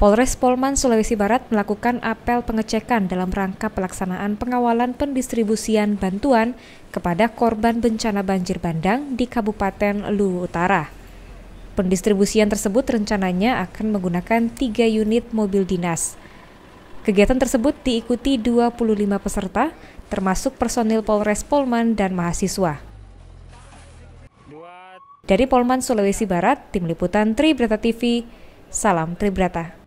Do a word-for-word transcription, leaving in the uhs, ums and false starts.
Polres Polman, Sulawesi Barat melakukan apel pengecekan dalam rangka pelaksanaan pengawalan pendistribusian bantuan kepada korban bencana banjir bandang di Kabupaten Luwu Utara. Pendistribusian tersebut rencananya akan menggunakan tiga unit mobil dinas. Kegiatan tersebut diikuti dua puluh lima peserta, termasuk personil Polres Polman dan mahasiswa. Dari Polman, Sulawesi Barat, Tim Liputan Tribrata T V, salam Tribrata.